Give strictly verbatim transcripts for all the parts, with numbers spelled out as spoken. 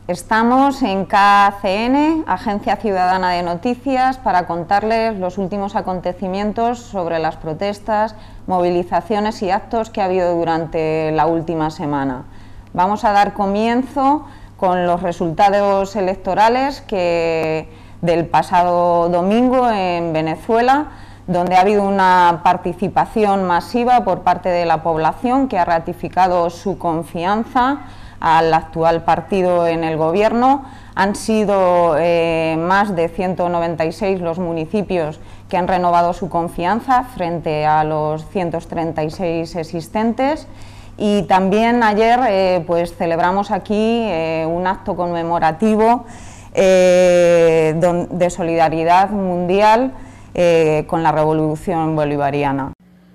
Estamos en K C N, Agencia Ciudadana de Noticias, para contarles los últimos acontecimientos sobre las protestas, movilizaciones y actos que ha habido durante la última semana. Vamos a dar comienzo con los resultados electorales que, del pasado domingo en Venezuela, donde ha habido una participación masiva por parte de la población que ha ratificado su confianza al actual partido en el gobierno. Han sido eh, más de ciento noventa y seis los municipios que han renovado su confianza frente a los ciento treinta y seis existentes. Y también ayer eh, pues celebramos aquí eh, un acto conmemorativo eh, de solidaridad mundial eh, con la Revolución Bolivariana.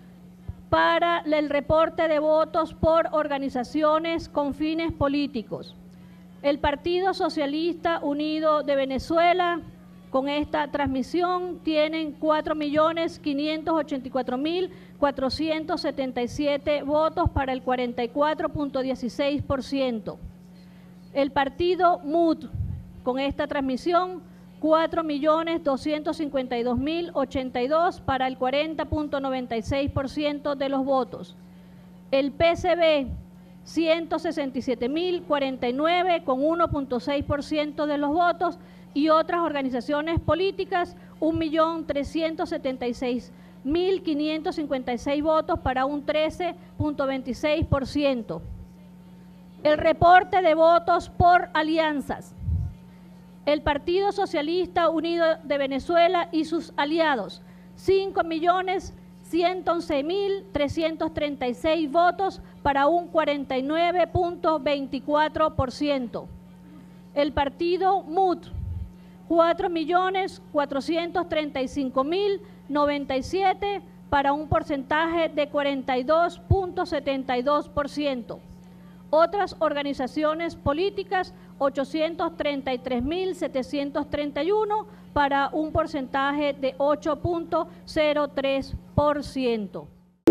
Para el reporte de votos por organizaciones con fines políticos. El Partido Socialista Unido de Venezuela, con esta transmisión, tienen cuatro millones quinientos ochenta y cuatro mil cuatrocientos setenta y siete votos para el cuarenta y cuatro punto dieciséis por ciento. El Partido M U D, con esta transmisión, cuatro millones doscientos cincuenta y dos mil ochenta y dos para el cuarenta punto noventa y seis por ciento de los votos. El P C B, ciento sesenta y siete mil cuarenta y nueve con uno punto seis por ciento de los votos, y otras organizaciones políticas, un millón trescientos setenta y seis mil quinientos cincuenta y seis votos para un trece punto veintiséis por ciento. El reporte de votos por alianzas. El Partido Socialista Unido de Venezuela y sus aliados, cinco millones ciento once mil trescientos treinta y seis votos para un cuarenta y nueve punto veinticuatro por ciento. El Partido M U D, cuatro millones cuatrocientos treinta y cinco mil noventa y siete para un porcentaje de cuarenta y dos punto setenta y dos por ciento. Otras organizaciones políticas, ochocientos treinta y tres mil setecientos treinta y uno para un porcentaje de ocho punto cero tres por ciento.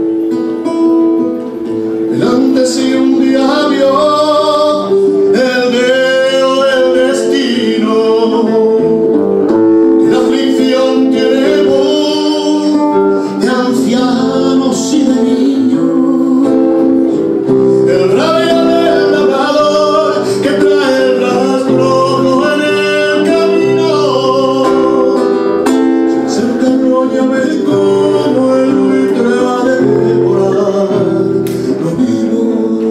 Antes y un día vio el dedo del destino, que la aflicción tiene voz de ancianos y de niños, el rabia del labrador que trae el rastrojo en el camino, sin ser carroña ve como el buitre va a devorar lo vivo.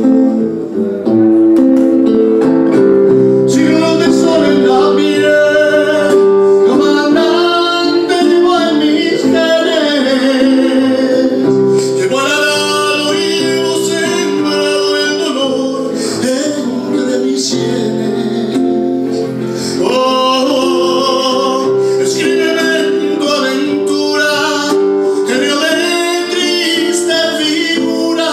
Siglos de sol en la piel, comandante llevo en mis genes, llevo al arado y llevo sembrado el dolor entre mis sienes. Oh, oh, escríbeme en tu aventura, que río de triste figura.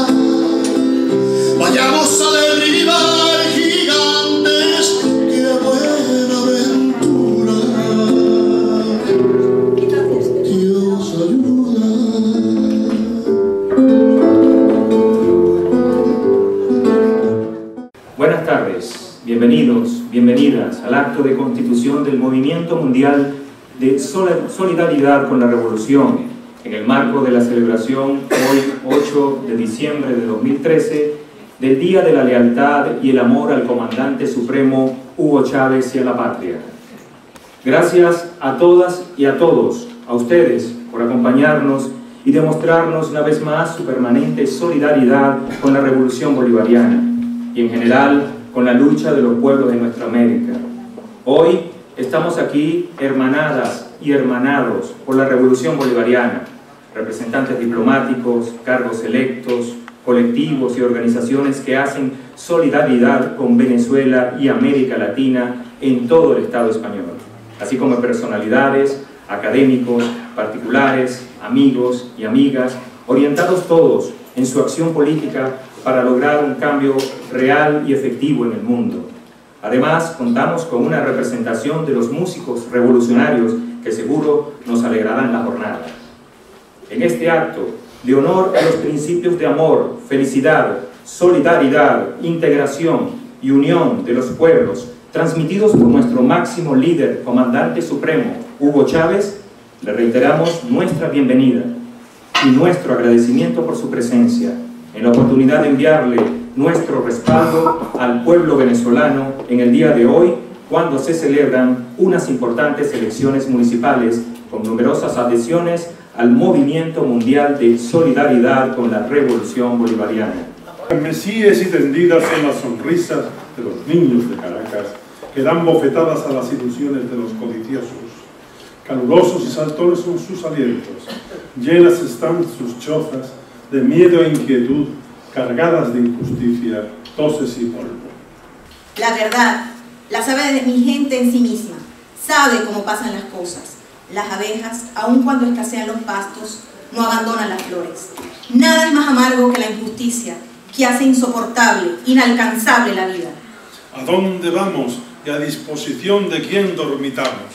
Vayamos a derribar gigantes, que buena aventura. Dios ayuda. Buenas tardes, bienvenidos, bienvenidas al acto de constitución del Movimiento Mundial de Sol- Solidaridad con la Revolución, en el marco de la celebración hoy ocho de diciembre de dos mil trece del Día de la Lealtad y el Amor al Comandante Supremo Hugo Chávez y a la Patria. Gracias a todas y a todos, a ustedes, por acompañarnos y demostrarnos una vez más su permanente solidaridad con la Revolución Bolivariana y en general con la lucha de los pueblos de nuestra América. Hoy estamos aquí hermanadas y hermanados por la Revolución Bolivariana, representantes diplomáticos, cargos electos, colectivos y organizaciones que hacen solidaridad con Venezuela y América Latina en todo el Estado español, así como personalidades, académicos, particulares, amigos y amigas, orientados todos en su acción política para lograr un cambio real y efectivo en el mundo. Además, contamos con una representación de los músicos revolucionarios que seguro nos alegrarán la jornada. En este acto de honor a los principios de amor, felicidad, solidaridad, integración y unión de los pueblos, transmitidos por nuestro máximo líder, comandante supremo, Hugo Chávez, le reiteramos nuestra bienvenida y nuestro agradecimiento por su presencia, en la oportunidad de enviarle nuestro respaldo al pueblo venezolano en el día de hoy, cuando se celebran unas importantes elecciones municipales con numerosas adhesiones al movimiento mundial de solidaridad con la revolución bolivariana. Mesíes y tendidas son las sonrisas de los niños de Caracas, que dan bofetadas a las ilusiones de los codiciosos. Calurosos y saltones son sus alientos, llenas están sus chozas de miedo e inquietud, cargadas de injusticia, toses y polvo. La verdad la sabe de mi gente en sí misma, sabe cómo pasan las cosas. Las abejas, aun cuando escasean los pastos, no abandonan las flores. Nada es más amargo que la injusticia, que hace insoportable, inalcanzable la vida. ¿A dónde vamos y a disposición de quién dormitamos?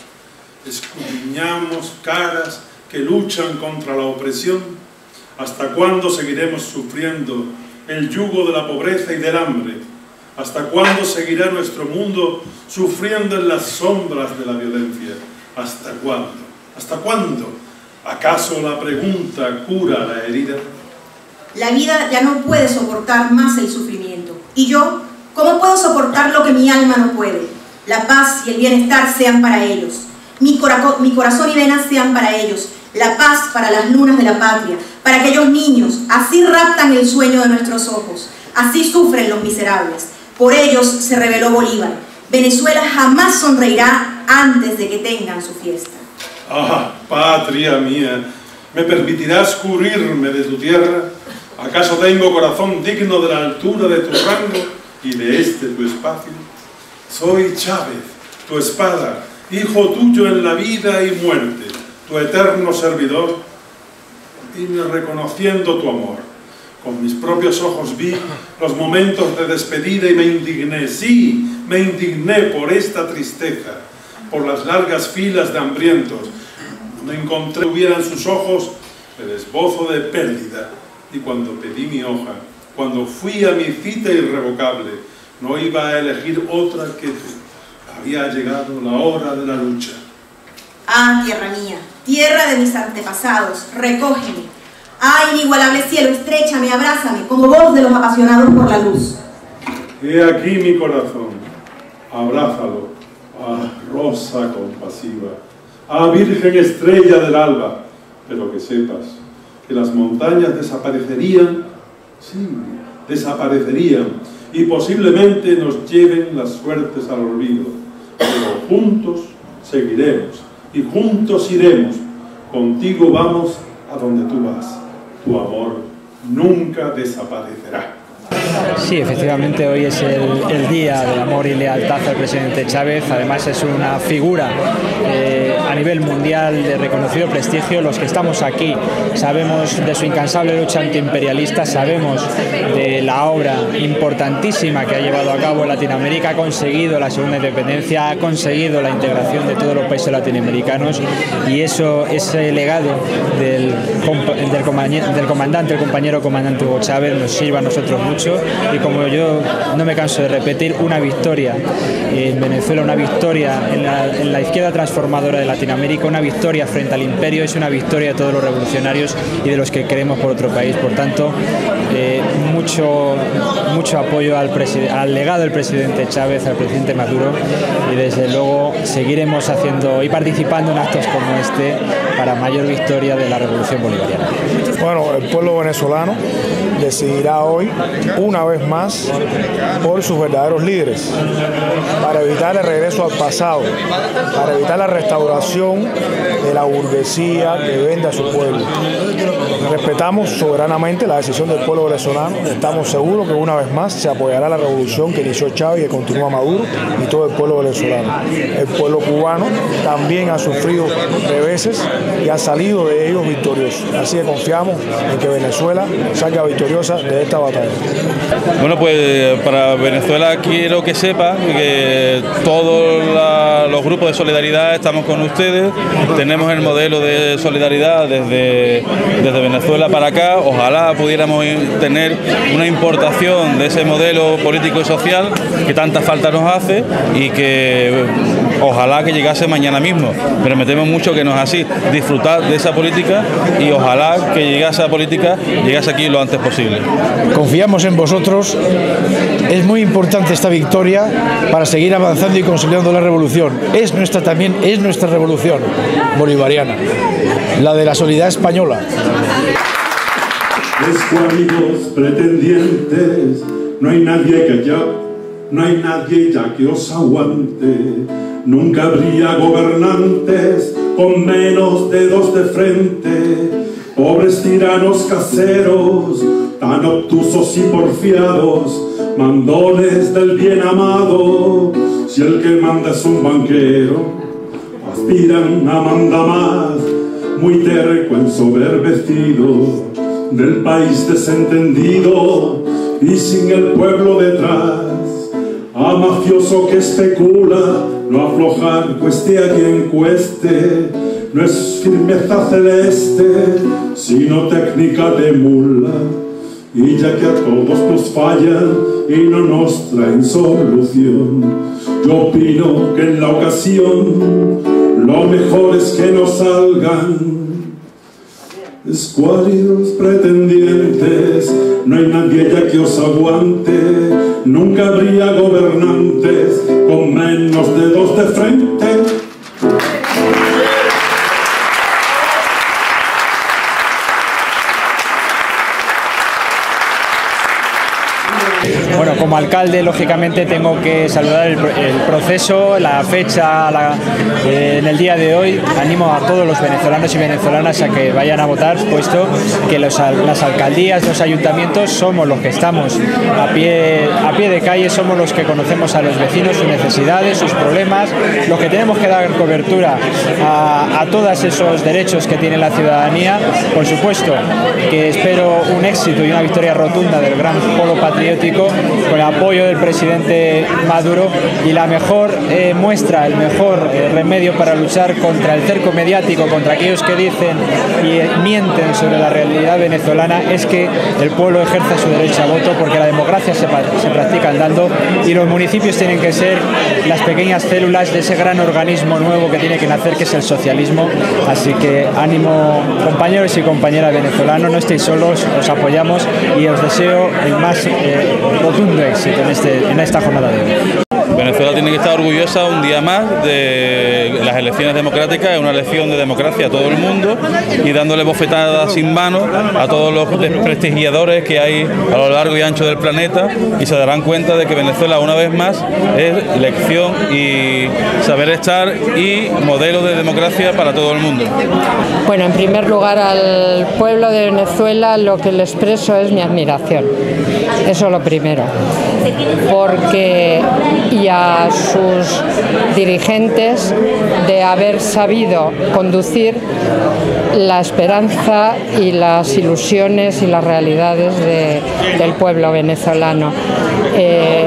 Escudriñamos caras que luchan contra la opresión. ¿Hasta cuándo seguiremos sufriendo el yugo de la pobreza y del hambre? ¿Hasta cuándo seguirá nuestro mundo sufriendo en las sombras de la violencia? ¿Hasta cuándo? ¿Hasta cuándo? ¿Acaso la pregunta cura la herida? La vida ya no puede soportar más el sufrimiento. ¿Y yo? ¿Cómo puedo soportar lo que mi alma no puede? La paz y el bienestar sean para ellos. Mi, cora mi corazón y venas sean para ellos. La paz para las lunas de la patria, para aquellos niños. Así raptan el sueño de nuestros ojos. Así sufren los miserables. Por ellos se rebeló Bolívar. Venezuela jamás sonreirá antes de que tengan su fiesta. Ah, patria mía, ¿me permitirás cubrirme de tu tierra? ¿Acaso tengo corazón digno de la altura de tu rango y de este tu espacio? Soy Chávez, tu espada, hijo tuyo en la vida y muerte, tu eterno servidor. Vine reconociendo tu amor. Con mis propios ojos vi los momentos de despedida y me indigné, sí, me indigné por esta tristeza, por las largas filas de hambrientos. Cuando encontré hubiera en sus ojos el esbozo de pérdida, y cuando pedí mi hoja, cuando fui a mi cita irrevocable, no iba a elegir otra que tú. Había llegado la hora de la lucha. Ah, tierra mía, tierra de mis antepasados, recógeme. Ah, inigualable cielo, estréchame, abrázame, como voz de los apasionados por la luz. He aquí mi corazón, abrázalo, ah, rosa compasiva, ah, virgen estrella del alba, pero que sepas que las montañas desaparecerían, sí, desaparecerían, y posiblemente nos lleven las suertes al olvido, pero juntos seguiremos, y juntos iremos, contigo vamos a donde tú vas, tu amor nunca desaparecerá. Sí, efectivamente hoy es el, el día del amor y lealtad al presidente Chávez. Además es una figura eh, a nivel mundial de reconocido prestigio. Los que estamos aquí sabemos de su incansable lucha antiimperialista, sabemos de la obra importantísima que ha llevado a cabo en Latinoamérica. Ha conseguido la segunda independencia, ha conseguido la integración de todos los países latinoamericanos, y eso, ese legado del, del, del comandante, el compañero comandante Hugo Chávez, nos sirve a nosotros mucho. Y como yo no me canso de repetir, una victoria en Venezuela, una victoria en la, en la izquierda transformadora de Latinoamérica, una victoria frente al imperio, es una victoria de todos los revolucionarios y de los que queremos por otro país. Por tanto, eh, mucho, mucho apoyo al, al legado del presidente Chávez, al presidente Maduro, y desde luego seguiremos haciendo y participando en actos como este para mayor victoria de la revolución bolivariana. Bueno, el pueblo venezolano decidirá hoy una vez más por sus verdaderos líderes, para evitar el regreso al pasado, para evitar la restauración de la burguesía que vende a su pueblo. Respetamos soberanamente la decisión del pueblo venezolano. Estamos seguros que una vez más se apoyará la revolución que inició Chávez y que continúa Maduro y todo el pueblo venezolano. El pueblo cubano también ha sufrido reveses y ha salido de ellos victorioso. Así que confiamos en que Venezuela salga victoriosa de esta batalla. Bueno, pues para Venezuela quiero que sepa que todos la, los grupos de solidaridad estamos con ustedes, tenemos el modelo de solidaridad desde, desde Venezuela para acá, ojalá pudiéramos tener una importación de ese modelo político y social que tanta falta nos hace y que ojalá que llegase mañana mismo, pero me temo mucho que no es así. Disfrutar de esa política y ojalá que llegase a esa política, llegase aquí lo antes posible. Confiamos en vosotros, es muy importante esta victoria para seguir avanzando y consolidando la revolución. Es nuestra también, es nuestra revolución bolivariana, la de la solidaridad española. Escuálidos pretendientes, no hay nadie que ya, no hay nadie ya que os aguante. Nunca habría gobernantes con menos dedos de frente, pobres tiranos caseros, tan obtusos y porfiados, mandones del bien amado. Si el que manda es un banquero, aspiran a mandamás, muy terco, ensoberbecido, del país desentendido y sin el pueblo detrás. A mafioso que especula, no aflojar cueste a quien cueste, no es firmeza celeste, sino técnica de mula. Y ya que a todos nos fallan y no nos traen solución, yo opino que en la ocasión lo mejor es que no salgan escuálidos pretendientes. No hay nadie ya que os aguante, nunca habría gobernantes con menos dedos de frente. Bueno, como alcalde, lógicamente, tengo que saludar el, el proceso, la fecha, la, eh, en el día de hoy. Animo a todos los venezolanos y venezolanas a que vayan a votar, puesto que los, las alcaldías, los ayuntamientos, somos los que estamos a pie, a pie de calle, somos los que conocemos a los vecinos, sus necesidades, sus problemas, los que tenemos que dar cobertura a, a todos esos derechos que tiene la ciudadanía. Por supuesto que espero un éxito y una victoria rotunda del gran polo patriótico, con el apoyo del presidente Maduro, y la mejor eh, muestra, el mejor eh, remedio para luchar contra el cerco mediático, contra aquellos que dicen y eh, mienten sobre la realidad venezolana, es que el pueblo ejerza su derecho a voto, porque la democracia se, se practica andando y los municipios tienen que ser las pequeñas células de ese gran organismo nuevo que tiene que nacer, que es el socialismo. Así que ánimo, compañeros y compañeras venezolanos, no estéis solos, os apoyamos y os deseo el más eh, rotundo éxito en, este, en esta jornada de hoy. Venezuela tiene que estar orgullosa un día más de las elecciones democráticas, es una elección de democracia a todo el mundo, y dándole bofetadas sin mano a todos los desprestigiadores que hay a lo largo y ancho del planeta, y se darán cuenta de que Venezuela una vez más es lección y saber estar y modelo de democracia para todo el mundo. Bueno, en primer lugar, al pueblo de Venezuela lo que le expreso es mi admiración, eso lo primero, porque y a sus dirigentes de haber sabido conducir la esperanza y las ilusiones y las realidades de, del pueblo venezolano. Eh,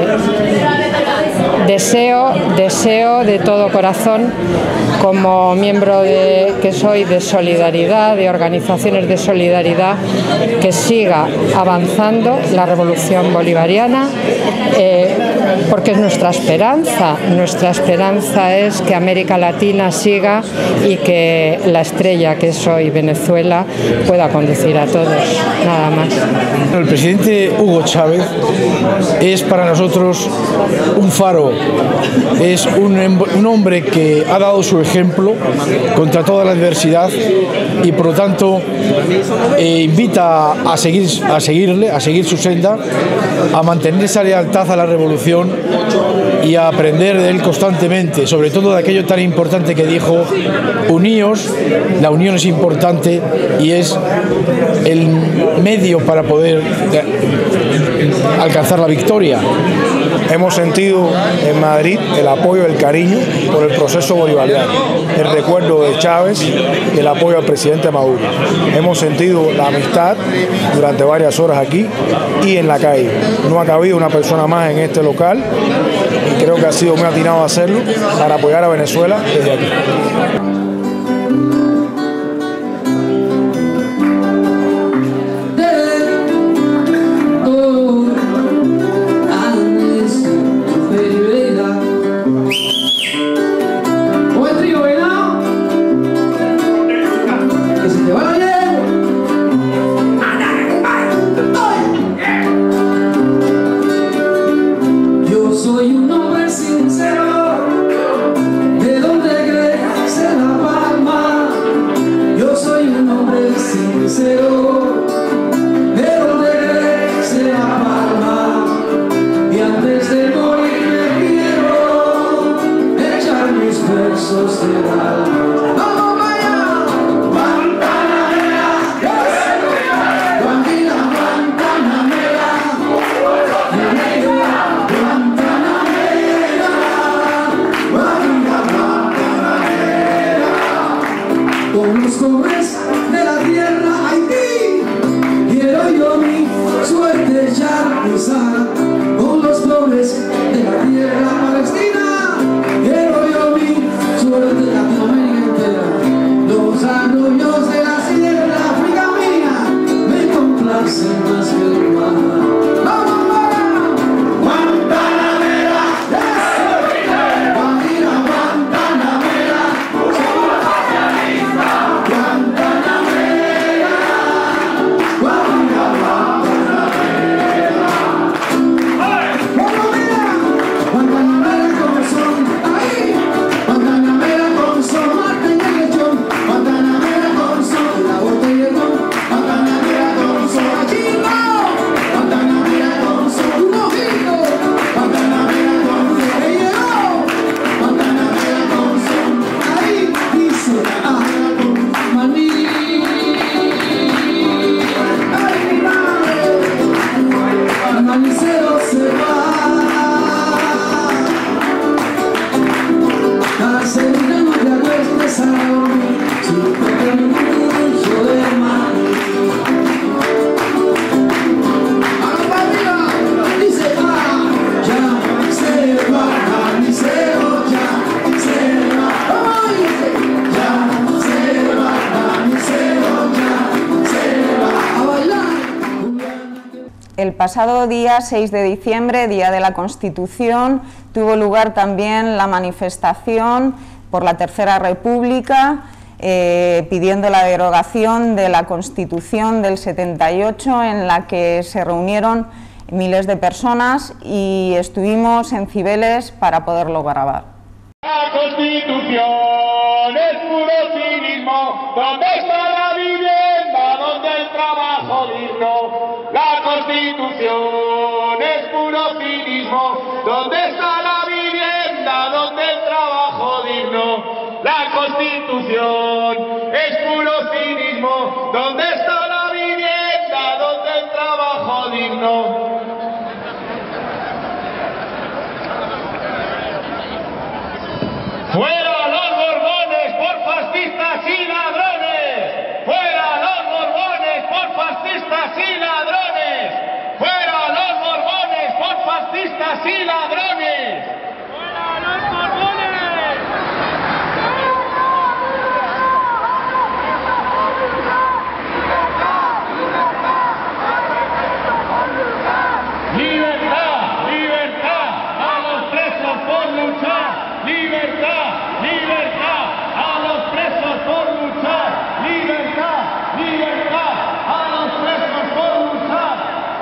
Deseo, deseo de todo corazón, como miembro de, que soy de Solidaridad, de organizaciones de solidaridad, que siga avanzando la revolución bolivariana, eh, porque es nuestra esperanza. Nuestra esperanza es que América Latina siga y que la estrella que es hoy Venezuela pueda conducir a todos, nada más. El presidente Hugo Chávez es para nosotros un faro, es un, un hombre que ha dado su ejemplo contra toda la adversidad y por lo tanto eh, invita a, seguir, a seguirle, a seguir su senda, a mantener esa lealtad a la revolución y a aprender de él constantemente, sobre todo de aquello tan importante que dijo: uníos, la unión es importante y es el medio para poder alcanzar la victoria. Hemos sentido en Madrid el apoyo, el cariño por el proceso bolivariano, el recuerdo de Chávez y el apoyo al presidente Maduro. Hemos sentido la amistad durante varias horas aquí y en la calle. No ha cabido una persona más en este local y creo que ha sido muy atinado hacerlo para apoyar a Venezuela desde aquí. El pasado día seis de diciembre, Día de la Constitución, tuvo lugar también la manifestación por la Tercera República, eh, pidiendo la derogación de la Constitución del setenta y ocho, en la que se reunieron miles de personas y estuvimos en Cibeles para poderlo grabar. La Constitución es puro cinismo. ¿Dónde está la vivienda? ¿Dónde el trabajo digno? La Constitución es puro cinismo. ¿Dónde está la vivienda? ¿Dónde el trabajo digno? La Constitución es puro cinismo. ¿Dónde está la vivienda? ¿Dónde el trabajo digno? ¡Fuera los Borbones por fascistas y ladrones! ¡Fuera los Borbones por fascistas y ladrones! ¡Fuera los Borbones por fascistas y ladrones! ¡Fuera los Borbones! ¡Libertad! ¡Libertad! ¡A los presos por luchar! ¡Libertad! ¡Libertad! ¡A los presos por luchar! ¡Libertad! ¡Libertad! ¡A los presos por luchar!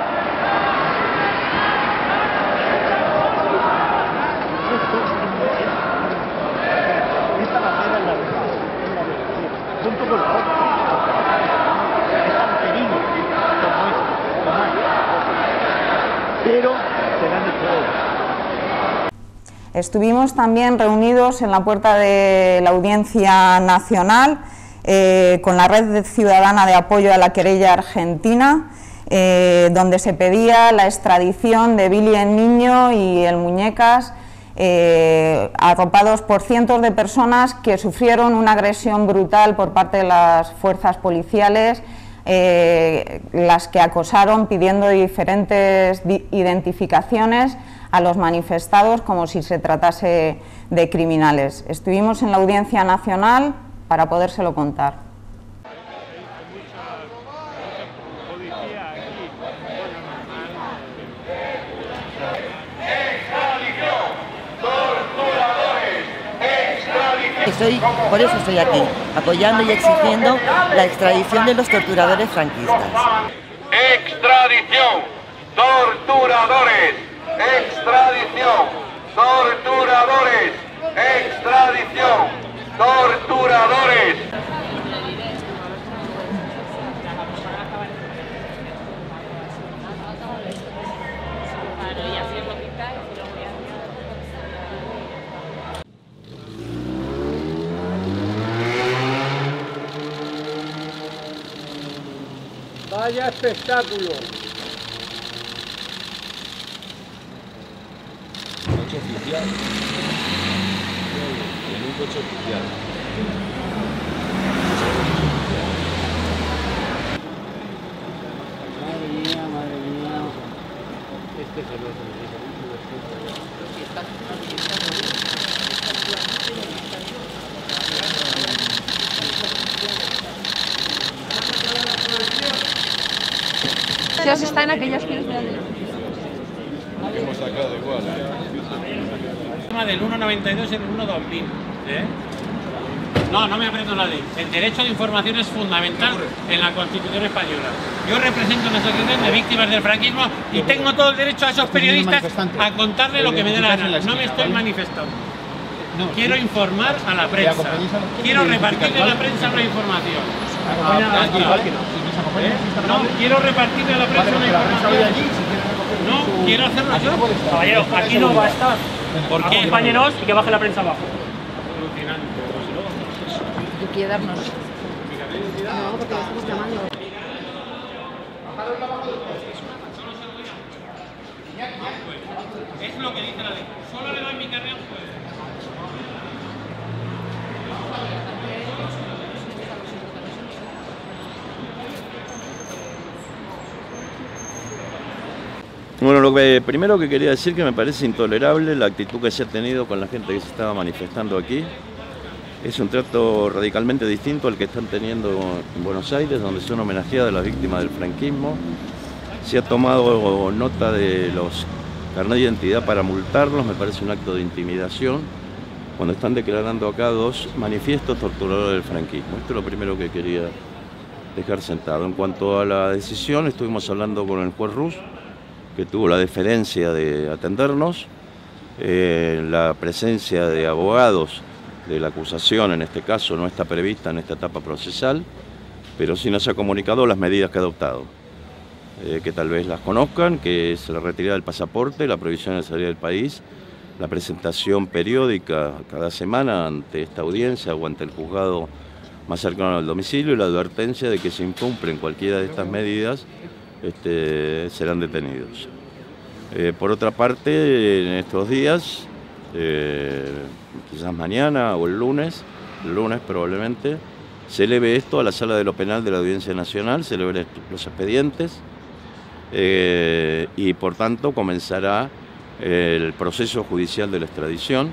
Esta bandera es la roja, es la de junto con la otra. Es anterior, como es, como es. Pero serán de todos. Estuvimos también reunidos en la puerta de la Audiencia Nacional eh, con la Red Ciudadana de Apoyo a la Querella Argentina, eh, donde se pedía la extradición de Billy el Niño y el Muñecas, eh, arropados por cientos de personas que sufrieron una agresión brutal por parte de las fuerzas policiales eh, las que acosaron pidiendo diferentes identificaciones a los manifestados como si se tratase de criminales. Estuvimos en la Audiencia Nacional para podérselo contar. Estoy, por eso estoy aquí, apoyando y exigiendo la extradición de los torturadores franquistas. Extradición, torturadores, extradición, torturadores, extradición, torturadores. Vaya espectáculo. Coche oficial. En un coche oficial. Madre mía, madre mía. Este es el otro. Está en aquellas que hemos sacado igual, ¿eh? Del uno noventa y dos y el uno dos mil, ¿eh? No, no me aprendo la ley. El derecho de información es fundamental en la Constitución española. Yo represento una asociación de víctimas del franquismo y tengo todo el derecho a esos periodistas a contarle lo que me dé la gana. No me estoy manifestando. Quiero informar a la prensa. Quiero repartirle a la prensa una información. No, quiero repartirle a la prensa una información. No, quiero hacerlo yo. Caballero, aquí no va a estar. ¿Por qué? Acompáñenos y que baje la prensa abajo. Yo quiero darnos. No, porque lo estamos llamando. Es lo que dice la ley. Solo le doy mi carnet a un juez. Bueno, lo que primero que quería decir que me parece intolerable la actitud que se ha tenido con la gente que se estaba manifestando aquí. Es un trato radicalmente distinto al que están teniendo en Buenos Aires, donde son homenajeadas las víctimas del franquismo. Se ha tomado nota de los carnet de identidad para multarlos, me parece un acto de intimidación, cuando están declarando acá dos manifiestos torturadores del franquismo. Esto es lo primero que quería dejar sentado. En cuanto a la decisión, estuvimos hablando con el juez Rus, que tuvo la deferencia de atendernos, eh, la presencia de abogados de la acusación, en este caso, no está prevista en esta etapa procesal, pero sí nos ha comunicado las medidas que ha adoptado, eh, que tal vez las conozcan, que es la retirada del pasaporte, la prohibición de salir del país, la presentación periódica cada semana ante esta audiencia o ante el juzgado más cercano al domicilio y la advertencia de que si incumplen cualquiera de estas medidas, Este, serán detenidos. Eh, por otra parte, en estos días, eh, quizás mañana o el lunes, el lunes probablemente, se eleve esto a la Sala de lo Penal de la Audiencia Nacional, se eleven los expedientes eh, y por tanto comenzará el proceso judicial de la extradición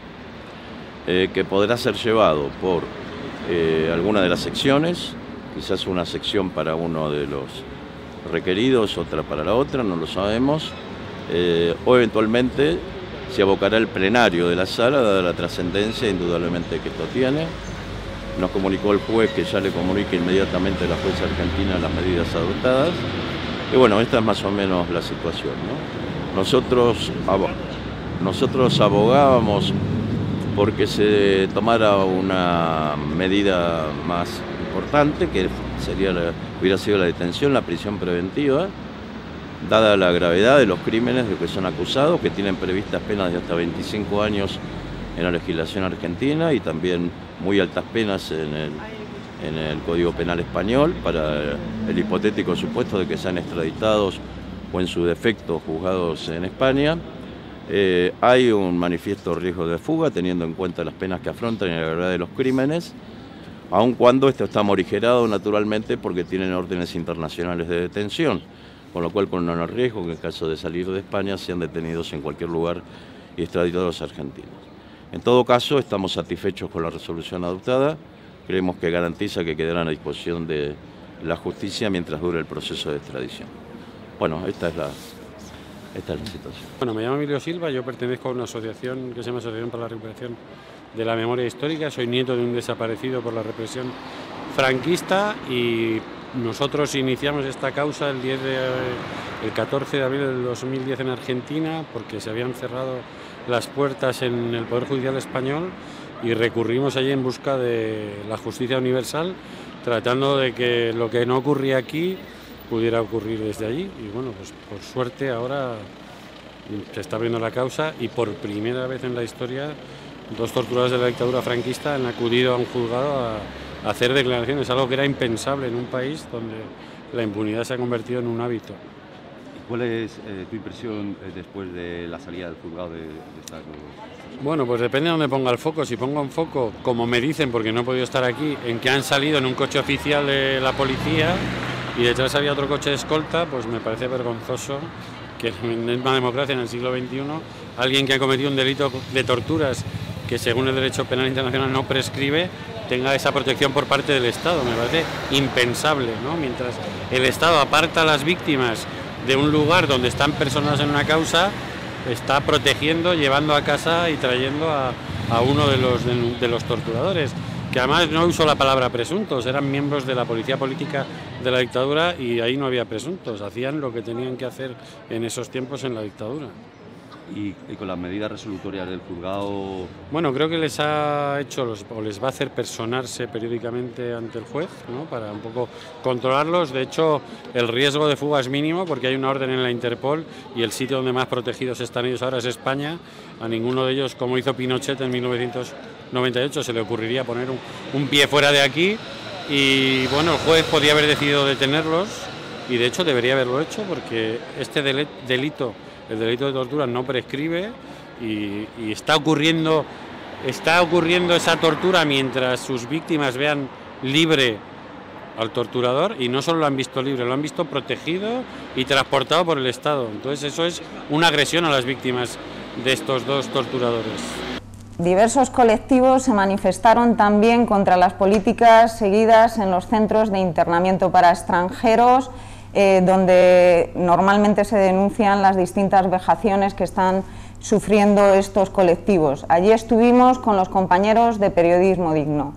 eh, que podrá ser llevado por eh, alguna de las secciones, quizás una sección para uno de los requeridos, otra para la otra, no lo sabemos, eh, o eventualmente se abocará el plenario de la sala, dada la trascendencia indudablemente que esto tiene. Nos comunicó el juez que ya le comunique inmediatamente a la jueza argentina las medidas adoptadas, y bueno, esta es más o menos la situación, ¿no? Nosotros, abo nosotros abogábamos porque se tomara una medida más importante, que sería la, hubiera sido la detención, la prisión preventiva, dada la gravedad de los crímenes de que son acusados, que tienen previstas penas de hasta veinticinco años en la legislación argentina y también muy altas penas en el, en el Código Penal español, para el hipotético supuesto de que sean extraditados o en su defecto juzgados en España. Eh, hay un manifiesto riesgo de fuga, teniendo en cuenta las penas que afrontan y la gravedad de los crímenes, aun cuando esto está morigerado naturalmente porque tienen órdenes internacionales de detención, con lo cual ponen en riesgo que en caso de salir de España sean detenidos en cualquier lugar y extraditados a Argentina. En todo caso, estamos satisfechos con la resolución adoptada, creemos que garantiza que quedarán a disposición de la justicia mientras dure el proceso de extradición. Bueno, esta es la, esta es la situación. Bueno, me llamo Emilio Silva, yo pertenezco a una asociación que se llama Asociación para la Recuperación de la Memoria Histórica, soy nieto de un desaparecido por la represión franquista y nosotros iniciamos esta causa el, diez de, el catorce de abril del dos mil diez en Argentina porque se habían cerrado las puertas en el Poder Judicial español y recurrimos allí en busca de la justicia universal, tratando de que lo que no ocurría aquí pudiera ocurrir desde allí. Y bueno, pues por suerte ahora se está abriendo la causa y por primera vez en la historia dos torturadores de la dictadura franquista han acudido a un juzgado a, a hacer declaraciones, algo que era impensable en un país donde la impunidad se ha convertido en un hábito. ¿Cuál es eh, tu impresión eh, después de la salida del juzgado de, de esta? Bueno, pues depende de dónde ponga el foco. Si pongo un foco, como me dicen, porque no he podido estar aquí, en que han salido en un coche oficial de la policía y detrás había otro coche de escolta, pues me parece vergonzoso que en una democracia en el siglo veintiuno alguien que ha cometido un delito de torturas que según el derecho penal internacional no prescribe, tenga esa protección por parte del Estado. Me parece impensable, ¿no? Mientras el Estado aparta a las víctimas de un lugar donde están personas en una causa, está protegiendo, llevando a casa y trayendo a, a uno de los, de, de los torturadores, que además no uso la palabra presuntos, eran miembros de la policía política de la dictadura y ahí no había presuntos, hacían lo que tenían que hacer en esos tiempos en la dictadura. Y, y con las medidas resolutorias del juzgado... Bueno, creo que les ha hecho, los, o les va a hacer personarse periódicamente ante el juez, ¿no? Para un poco controlarlos. De hecho, el riesgo de fuga es mínimo porque hay una orden en la Interpol y el sitio donde más protegidos están ellos ahora es España. A ninguno de ellos, como hizo Pinochet en mil novecientos noventa y ocho, se le ocurriría poner un, un pie fuera de aquí. Y bueno, el juez podía haber decidido detenerlos y de hecho debería haberlo hecho porque este delito... El delito de tortura no prescribe y, y está ocurriendo, está ocurriendo esa tortura mientras sus víctimas vean libre al torturador y no solo lo han visto libre, lo han visto protegido y transportado por el Estado. Entonces eso es una agresión a las víctimas de estos dos torturadores. Diversos colectivos se manifestaron también contra las políticas seguidas en los centros de internamiento para extranjeros, Eh, donde normalmente se denuncian las distintas vejaciones que están sufriendo estos colectivos. Allí estuvimos con los compañeros de Periodismo Digno.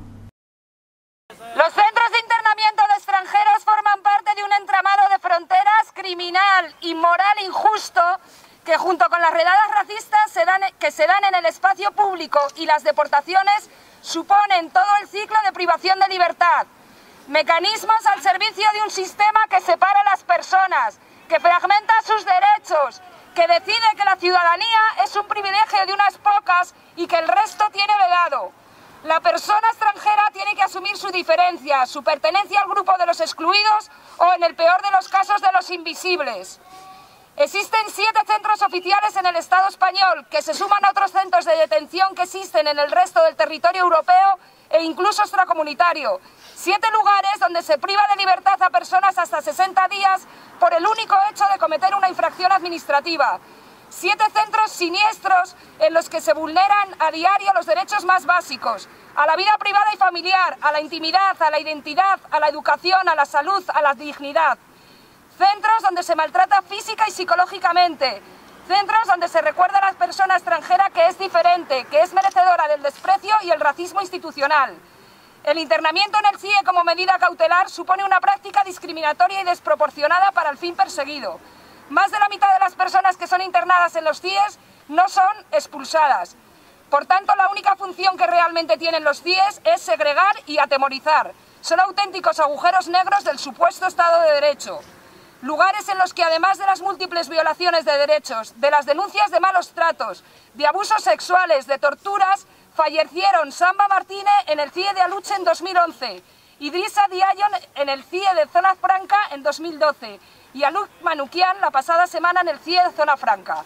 Los centros de internamiento de extranjeros forman parte de un entramado de fronteras criminal, inmoral, injusto, que junto con las redadas racistas se dan, que se dan en el espacio público y las deportaciones suponen todo el ciclo de privación de libertad. Mecanismos al servicio de un sistema que separa a las personas, que fragmenta sus derechos, que decide que la ciudadanía es un privilegio de unas pocas y que el resto tiene vedado. La persona extranjera tiene que asumir su diferencia, su pertenencia al grupo de los excluidos o, en el peor de los casos, de los invisibles. Existen siete centros oficiales en el Estado español que se suman a otros centros de detención que existen en el resto del territorio europeo e incluso extracomunitario. Siete lugares donde se priva de libertad a personas hasta sesenta días por el único hecho de cometer una infracción administrativa. Siete centros siniestros en los que se vulneran a diario los derechos más básicos, a la vida privada y familiar, a la intimidad, a la identidad, a la educación, a la salud, a la dignidad. Centros donde se maltrata física y psicológicamente. Centros donde se recuerda a la persona extranjera que es diferente, que es merecedora del desprecio y el racismo institucional. El internamiento en el C I E como medida cautelar supone una práctica discriminatoria y desproporcionada para el fin perseguido. Más de la mitad de las personas que son internadas en los C I Es no son expulsadas. Por tanto, la única función que realmente tienen los C I Es es segregar y atemorizar. Son auténticos agujeros negros del supuesto Estado de Derecho. Lugares en los que, además de las múltiples violaciones de derechos, de las denuncias de malos tratos, de abusos sexuales, de torturas, fallecieron Samba Martínez en el C I E de Aluche en dos mil once, Idrissa Diayon en el C I E de Zona Franca en dos mil doce y Aluk Manukian la pasada semana en el C I E de Zona Franca.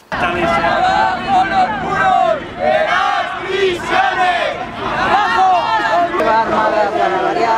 ¡Abajo los muros de las prisiones! ¡Abajo! Armada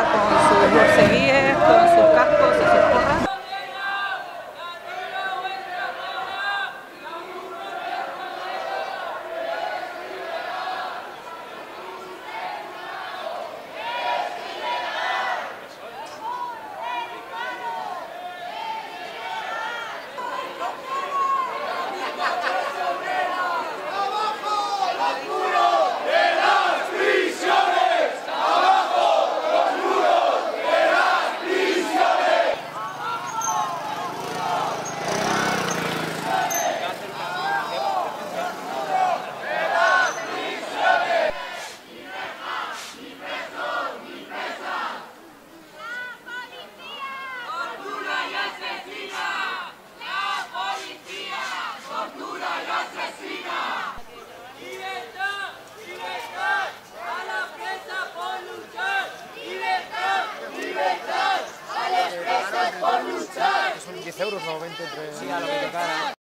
euros o veinte entre... Sí, a lo que tocara.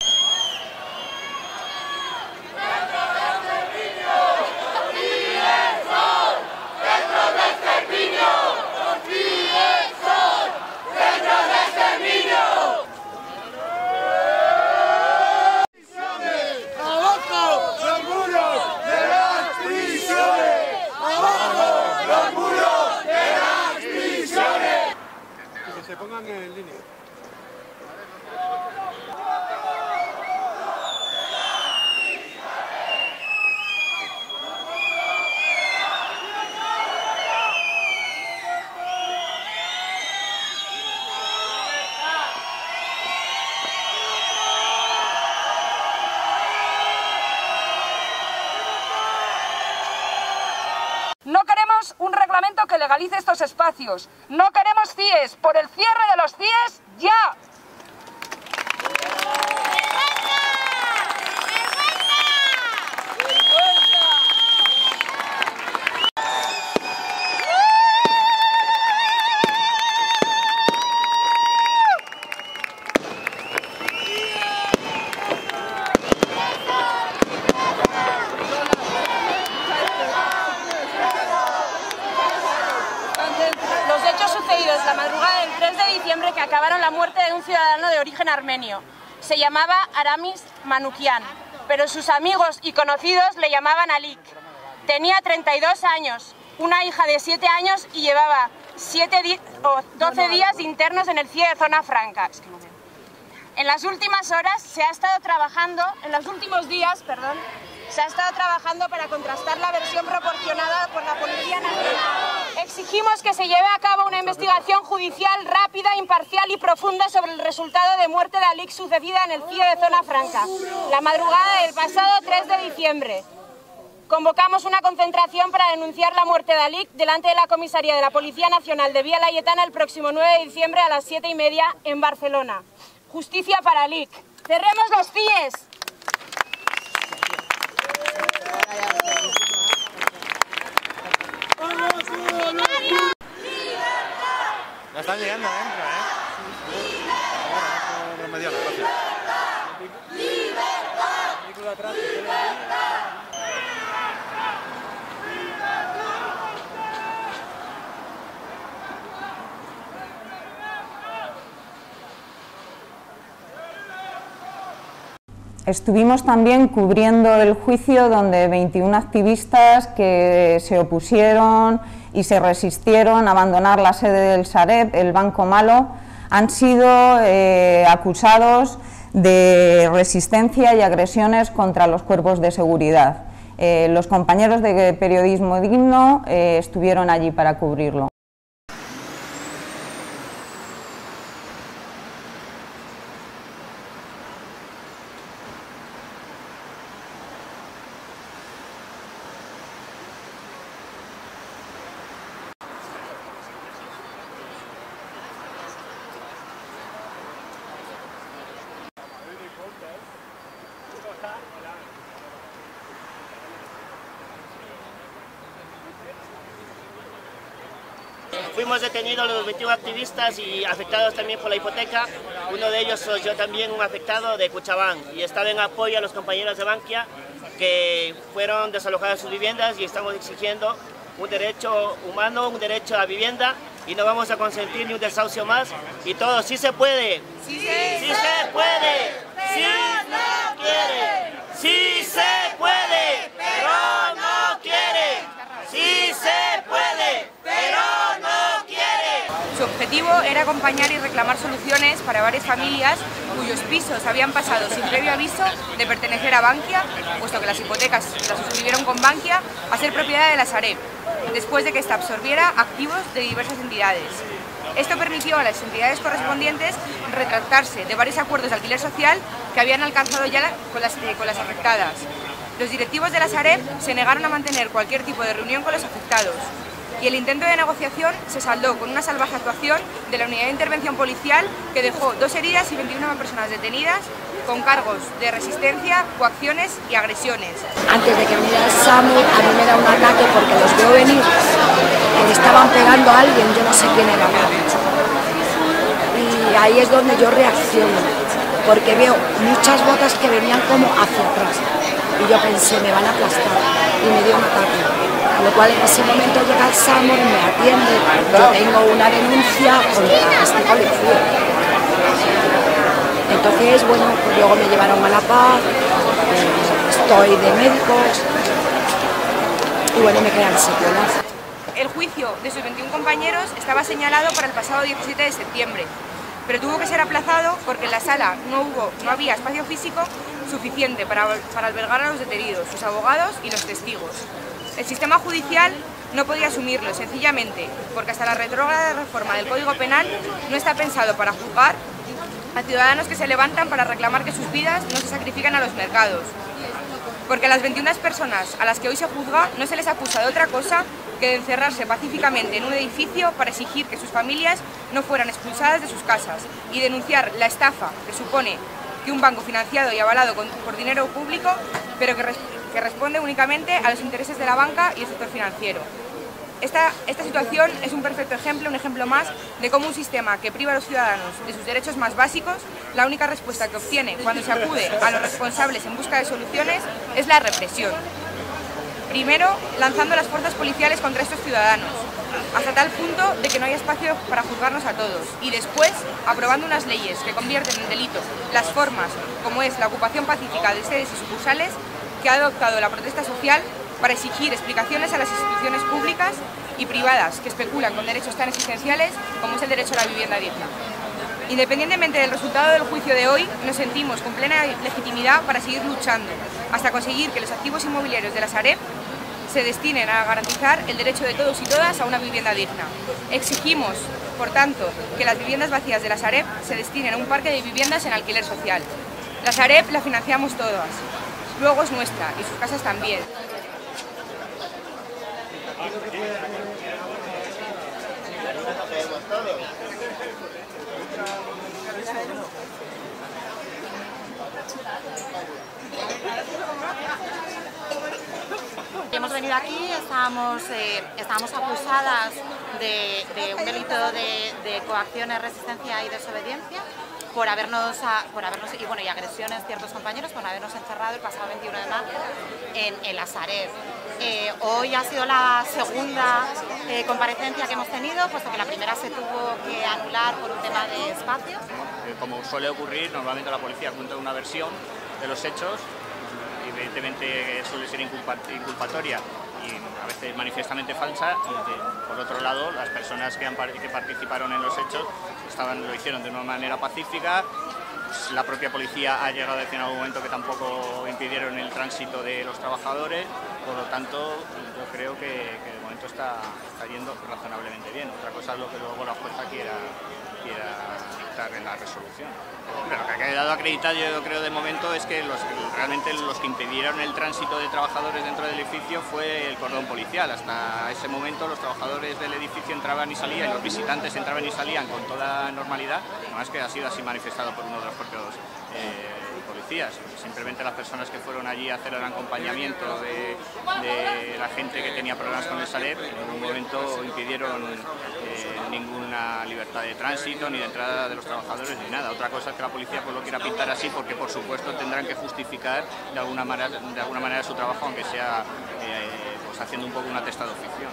Se pongan en línea. No queremos un reglamento que legalice estos espacios. No queremos C I Es. Por el cierre de los C I Es, ¡ya! La madrugada del tres de diciembre que acabaron la muerte de un ciudadano de origen armenio. Se llamaba Aramis Manukian, pero sus amigos y conocidos le llamaban Alik. Tenía treinta y dos años, una hija de siete años y llevaba siete o doce días internos en el C I E de Zona Franca. En las últimas horas se ha estado trabajando, en los últimos días, perdón, se ha estado trabajando para contrastar la versión proporcionada por la Policía Nacional. Exigimos que se lleve a cabo una investigación judicial rápida, imparcial y profunda sobre el resultado de muerte de Alik sucedida en el C I E de Zona Franca, la madrugada del pasado tres de diciembre. Convocamos una concentración para denunciar la muerte de Alik delante de la comisaría de la Policía Nacional de Vía Laietana el próximo nueve de diciembre a las siete y media en Barcelona. Justicia para Alik. ¡Cerremos los C I Es! Ya están llegando adentro, ¿eh? Ahora, mediana, gracias. Estuvimos también cubriendo el juicio donde veintiún activistas que se opusieron y se resistieron a abandonar la sede del Sareb, el Banco Malo, han sido eh, acusados de resistencia y agresiones contra los cuerpos de seguridad. Eh, los compañeros de Periodismo Digno eh, estuvieron allí para cubrirlo. Fuimos detenidos los veintiún activistas y afectados también por la hipoteca. Uno de ellos soy yo también, un afectado de Cuchabank, y estaba en apoyo a los compañeros de Bankia que fueron desalojadas sus viviendas y estamos exigiendo un derecho humano, un derecho a vivienda, y no vamos a consentir ni un desahucio más. Y todo, sí se puede, sí, sí se puede, sí no quiere, sí se puede, pero no quiere, sí se puede, pero no quiere. Su objetivo era acompañar y reclamar soluciones para varias familias cuyos pisos habían pasado sin previo aviso de pertenecer a Bankia, puesto que las hipotecas las suscribieron con Bankia, a ser propiedad de la Sareb, después de que ésta absorbiera activos de diversas entidades. Esto permitió a las entidades correspondientes retractarse de varios acuerdos de alquiler social que habían alcanzado ya con las, eh, con las afectadas. Los directivos de la Sareb se negaron a mantener cualquier tipo de reunión con los afectados, y el intento de negociación se saldó con una salvaje actuación de la Unidad de Intervención Policial que dejó dos heridas y veintiuna personas detenidas con cargos de resistencia, coacciones y agresiones. Antes de que viniera Samu, a mí me da un ataque porque los veo venir, que le estaban pegando a alguien, yo no sé quién era. Y Y ahí es donde yo reacciono, porque veo muchas botas que venían como hacia atrás. Y yo pensé, me van a aplastar, y me dio un ataque. Con lo cual en ese momento llega el SAMUR, me atiende, yo tengo una denuncia contra este colectivo. Entonces, bueno, pues luego me llevaron a La Paz, eh, estoy de médicos, y bueno, me quedan secuelas. El juicio de sus veintiún compañeros estaba señalado para el pasado diecisiete de septiembre, pero tuvo que ser aplazado porque en la sala no, hubo, no había espacio físico suficiente para, para albergar a los detenidos, sus abogados y los testigos. El sistema judicial no podía asumirlo, sencillamente, porque hasta la retrógrada reforma del Código Penal no está pensado para juzgar a ciudadanos que se levantan para reclamar que sus vidas no se sacrifican a los mercados. Porque a las veintiuna personas a las que hoy se juzga no se les acusa de otra cosa que de encerrarse pacíficamente en un edificio para exigir que sus familias no fueran expulsadas de sus casas y denunciar la estafa que supone que un banco financiado y avalado con, por dinero público, pero que, res, que responde únicamente a los intereses de la banca y el sector financiero. Esta, esta situación es un perfecto ejemplo, un ejemplo más de cómo un sistema que priva a los ciudadanos de sus derechos más básicos, la única respuesta que obtiene cuando se acude a los responsables en busca de soluciones es la represión. Primero, lanzando las fuerzas policiales contra estos ciudadanos, hasta tal punto de que no hay espacio para juzgarnos a todos, y después, aprobando unas leyes que convierten en delito las formas, como es la ocupación pacífica de sedes y sucursales, que ha adoptado la protesta social para exigir explicaciones a las instituciones públicas y privadas que especulan con derechos tan existenciales como es el derecho a la vivienda digna. Independientemente del resultado del juicio de hoy, nos sentimos con plena legitimidad para seguir luchando hasta conseguir que los activos inmobiliarios de la Sareb se destinen a garantizar el derecho de todos y todas a una vivienda digna. Exigimos, por tanto, que las viviendas vacías de la Sareb se destinen a un parque de viviendas en alquiler social. La Sareb la financiamos todas, luego es nuestra y sus casas también. Hemos venido aquí, estábamos, eh, estábamos acusadas de, de un delito de, de coacción, resistencia y desobediencia por habernos, por habernos y, bueno, y agresiones a ciertos compañeros por habernos encerrado el pasado veintiuno de marzo en, en la Sareb. Eh, hoy ha sido la segunda eh, comparecencia que hemos tenido, puesto que la primera se tuvo que anular por un tema de espacio. Eh, como suele ocurrir, normalmente la policía cuenta una versión de los hechos, evidentemente suele ser inculpatoria y a veces manifiestamente falsa, y por otro lado las personas que, han, que participaron en los hechos estaban, lo hicieron de una manera pacífica. La propia policía ha llegado a decir en algún momento que tampoco impidieron el tránsito de los trabajadores, por lo tanto yo creo que, que de momento está, está yendo razonablemente bien. Otra cosa es lo que luego la jueza quiera, quiera dictar en la resolución. Pero lo que ha quedado acreditado yo creo de momento es que los, realmente los que impidieron el tránsito de trabajadores dentro del edificio fue el cordón policial. Hasta ese momento los trabajadores del edificio entraban y salían y los visitantes entraban y salían con toda normalidad, no es que ha sido así manifestado por uno de los propios eh, policías. Simplemente las personas que fueron allí a hacer el acompañamiento de, de la gente que tenía problemas con el Sareb en ningún momento impidieron eh, ninguna libertad de tránsito ni de entrada de los trabajadores ni nada. Otra cosa es que la policía pues lo quiera pintar así porque por supuesto tendrán que justificar de alguna manera, de alguna manera su trabajo, aunque sea eh, pues haciendo un poco una testa de oficio.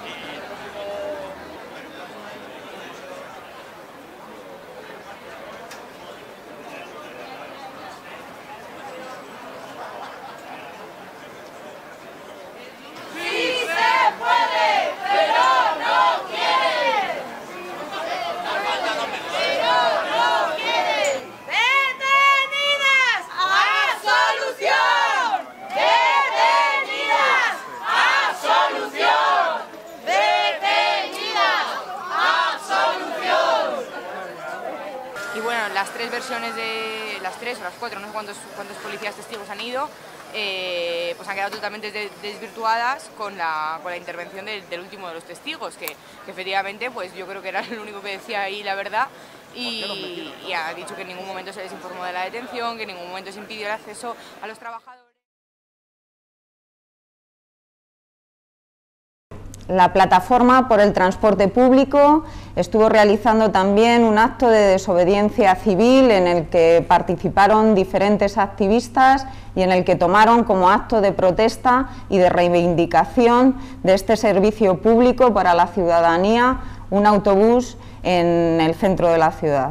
Las tres versiones de las tres o las cuatro, no sé cuántos, cuántos policías testigos han ido, eh, pues han quedado totalmente de, desvirtuadas con la, con la intervención de, del último de los testigos, que, que efectivamente pues yo creo que era el único que decía ahí la verdad y, y ha dicho que en ningún momento se les informó de la detención, que en ningún momento se impidió el acceso a los trabajadores. La plataforma por el transporte público estuvo realizando también un acto de desobediencia civil en el que participaron diferentes activistas y en el que tomaron como acto de protesta y de reivindicación de este servicio público para la ciudadanía un autobús en el centro de la ciudad.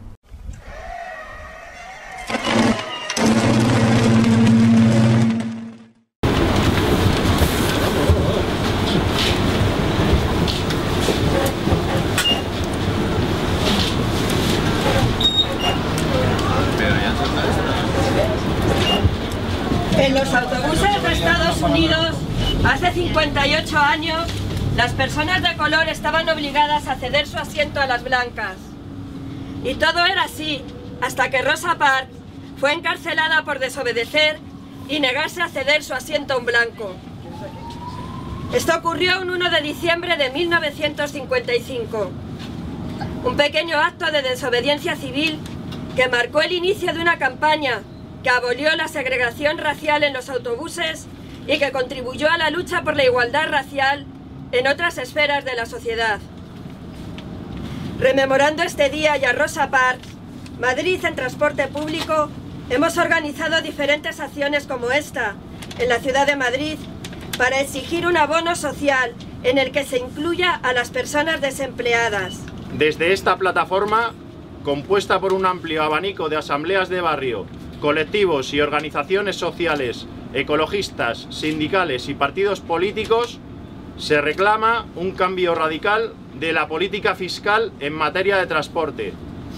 En los autobuses de Estados Unidos, hace cincuenta y ocho años, las personas de color estaban obligadas a ceder su asiento a las blancas. Y todo era así, hasta que Rosa Parks fue encarcelada por desobedecer y negarse a ceder su asiento a un blanco. Esto ocurrió un uno de diciembre de mil novecientos cincuenta y cinco. Un pequeño acto de desobediencia civil que marcó el inicio de una campaña que abolió la segregación racial en los autobuses y que contribuyó a la lucha por la igualdad racial en otras esferas de la sociedad. Rememorando este día y a Rosa Parks, Madrid en Transporte Público hemos organizado diferentes acciones como esta en la ciudad de Madrid para exigir un abono social en el que se incluya a las personas desempleadas. Desde esta plataforma, compuesta por un amplio abanico de asambleas de barrio, colectivos y organizaciones sociales, ecologistas, sindicales y partidos políticos, se reclama un cambio radical de la política fiscal en materia de transporte.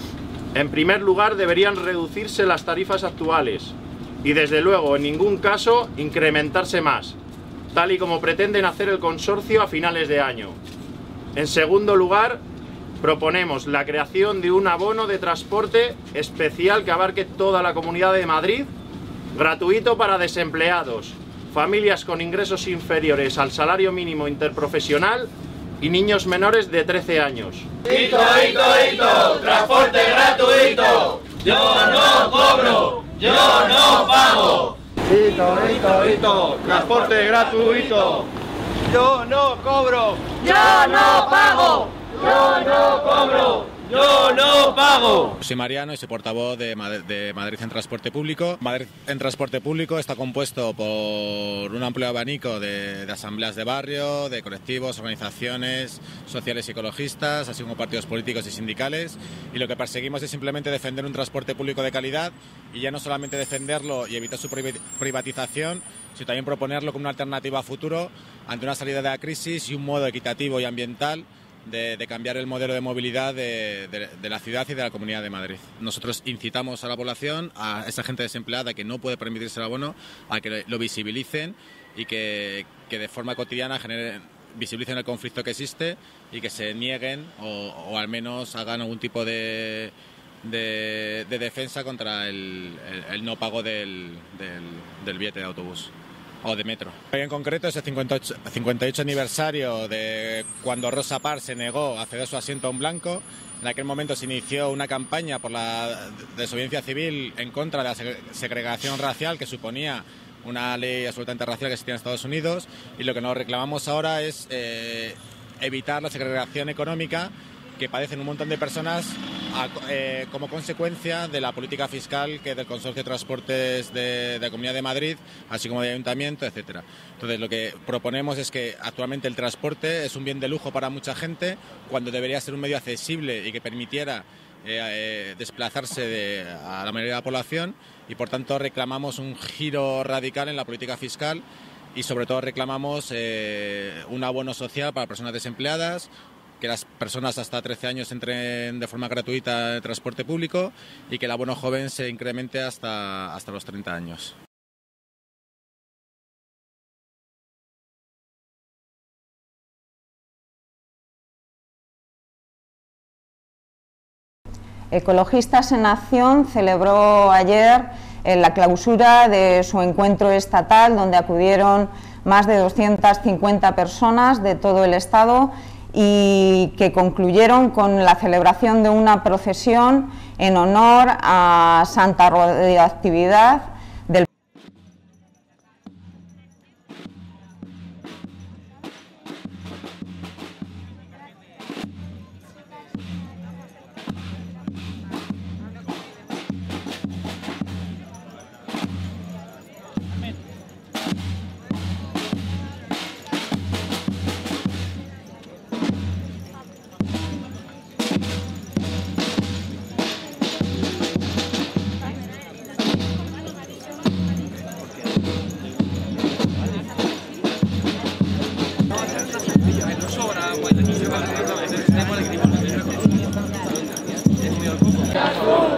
En primer lugar, deberían reducirse las tarifas actuales y, desde luego, en ningún caso, incrementarse más, tal y como pretenden hacer el consorcio a finales de año. En segundo lugar, proponemos la creación de un abono de transporte especial que abarque toda la Comunidad de Madrid, gratuito para desempleados, familias con ingresos inferiores al salario mínimo interprofesional y niños menores de trece años. ¡Hito, hito, hito! ¡Transporte gratuito! ¡Yo no cobro! ¡Yo no pago! ¡Hito, hito, hito! ¡Transporte gratuito! ¡Yo no cobro! ¡Yo no pago! ¡Yo no cobro! ¡Yo no pago! Soy Mariano y soy portavoz de Madrid, de Madrid en Transporte Público. Madrid en Transporte Público está compuesto por un amplio abanico de, de asambleas de barrio, de colectivos, organizaciones sociales y ecologistas, así como partidos políticos y sindicales. Y lo que perseguimos es simplemente defender un transporte público de calidad y ya no solamente defenderlo y evitar su privatización, sino también proponerlo como una alternativa a futuro ante una salida de la crisis y un modo equitativo y ambiental De, de cambiar el modelo de movilidad de, de, de la ciudad y de la Comunidad de Madrid. Nosotros incitamos a la población, a esa gente desempleada que no puede permitirse el abono, a que lo visibilicen y que, que de forma cotidiana generen, visibilicen el conflicto que existe y que se nieguen o, o al menos hagan algún tipo de, de, de defensa contra el, el, el no pago del, del, del billete de autobús o de metro. Hoy en concreto es el cincuenta y ocho aniversario de cuando Rosa Parks se negó a ceder su asiento a un blanco. En aquel momento se inició una campaña por la desobediencia civil en contra de la segregación racial que suponía una ley absolutamente racial que existía en Estados Unidos, y lo que nos reclamamos ahora es eh, evitar la segregación económica que padecen un montón de personas a, eh, como consecuencia de la política fiscal que del Consorcio de Transportes de, de la Comunidad de Madrid, así como de Ayuntamiento, etcétera. Entonces, lo que proponemos es que actualmente el transporte es un bien de lujo para mucha gente, cuando debería ser un medio accesible y que permitiera eh, eh, desplazarse de, a la mayoría de la población, y por tanto reclamamos un giro radical en la política fiscal y sobre todo reclamamos eh, un abono social para personas desempleadas, que las personas hasta trece años entren de forma gratuita en transporte público y que el abono joven se incremente hasta, hasta los treinta años. Ecologistas en Acción celebró ayer en la clausura de su encuentro estatal, donde acudieron más de doscientas cincuenta personas de todo el Estado y que concluyeron con la celebración de una procesión en honor a Santa Radioactividad del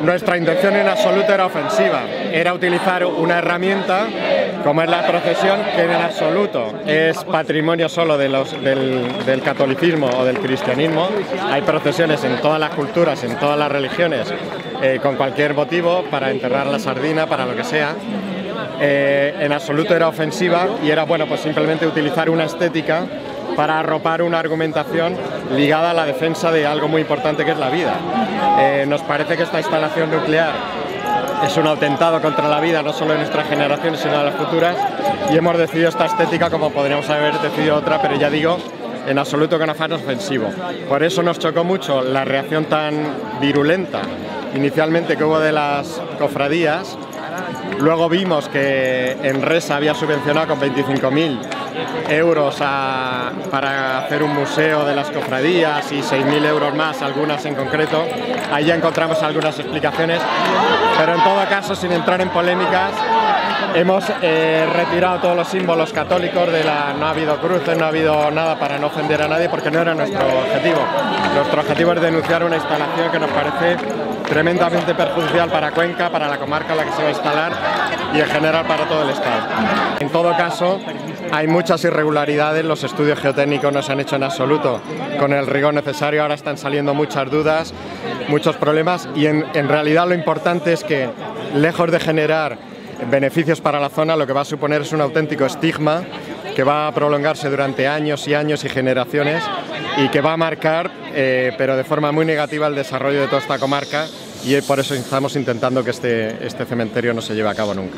Nuestra intención en absoluto era ofensiva, era utilizar una herramienta como es la procesión, que en absoluto es patrimonio solo de los, del, del catolicismo o del cristianismo. Hay procesiones en todas las culturas, en todas las religiones, eh, con cualquier motivo, para enterrar la sardina, para lo que sea. Eh, en absoluto era ofensiva y era, bueno, pues simplemente utilizar una estética para arropar una argumentación ligada a la defensa de algo muy importante, que es la vida. Eh, nos parece que esta instalación nuclear es un atentado contra la vida, no solo de nuestras generaciones, sino de las futuras, y hemos decidido esta estética como podríamos haber decidido otra, pero ya digo, en absoluto con afán ofensivo. Por eso nos chocó mucho la reacción tan virulenta inicialmente que hubo de las cofradías. Luego vimos que Enresa había subvencionado con veinticinco mil euros a, para hacer un museo de las cofradías y seis mil euros más, algunas en concreto. Ahí ya encontramos algunas explicaciones, pero en todo caso, sin entrar en polémicas, hemos eh, retirado todos los símbolos católicos de la... No ha habido cruces, no ha habido nada para no ofender a nadie, porque no era nuestro objetivo. Nuestro objetivo es denunciar una instalación que nos parece tremendamente perjudicial para Cuenca, para la comarca en la que se va a instalar y en general para todo el Estado. En todo caso, hay muchas irregularidades, los estudios geotécnicos no se han hecho en absoluto con el rigor necesario, ahora están saliendo muchas dudas, muchos problemas, y en, en realidad lo importante es que, lejos de generar beneficios para la zona, lo que va a suponer es un auténtico estigma que va a prolongarse durante años y años y generaciones, y que va a marcar, eh, pero de forma muy negativa, el desarrollo de toda esta comarca, y por eso estamos intentando que este, este cementerio no se lleve a cabo nunca.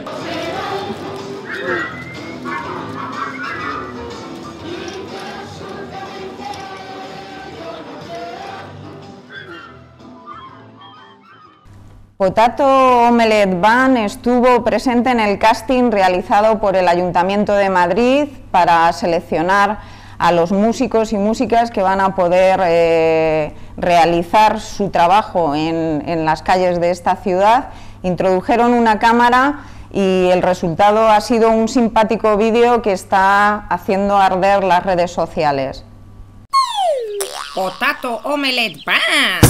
Potato Omelette Band estuvo presente en el casting realizado por el Ayuntamiento de Madrid para seleccionar a los músicos y músicas que van a poder eh, realizar su trabajo en, en las calles de esta ciudad. Introdujeron una cámara y el resultado ha sido un simpático vídeo que está haciendo arder las redes sociales. Potato Omelette Band.